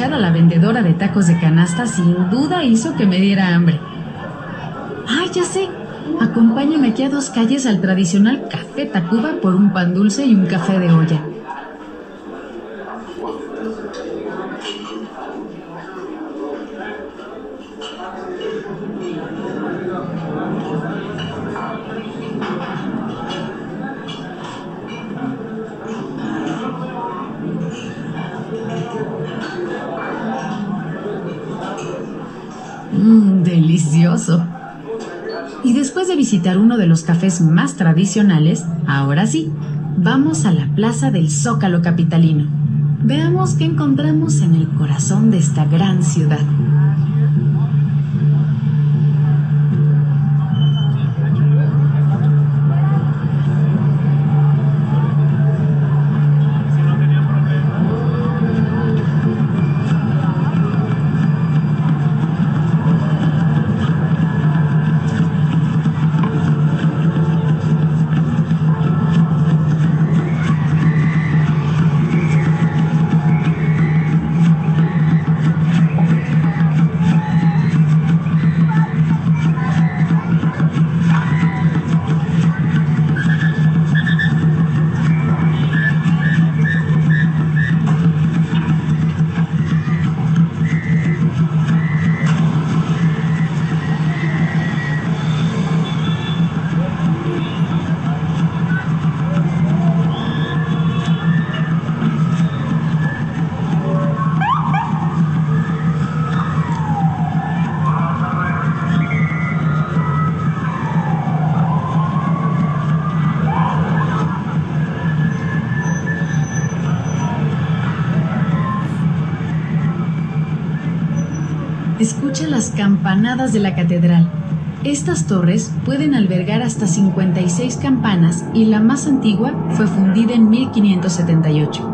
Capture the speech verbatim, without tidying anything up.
escuchar a la vendedora de tacos de canasta sin duda hizo que me diera hambre. ¡Ay, ya sé! Acompáñame aquí a dos calles al tradicional Café Tacuba por un pan dulce y un café de olla. Mmm, delicioso. Y después de visitar uno de los cafés más tradicionales, ahora sí, vamos a la plaza del Zócalo capitalino. Veamos qué encontramos en el corazón de esta gran ciudad. Escucha las campanadas de la catedral. Estas torres pueden albergar hasta cincuenta y seis campanas y la más antigua fue fundida en mil quinientos setenta y ocho.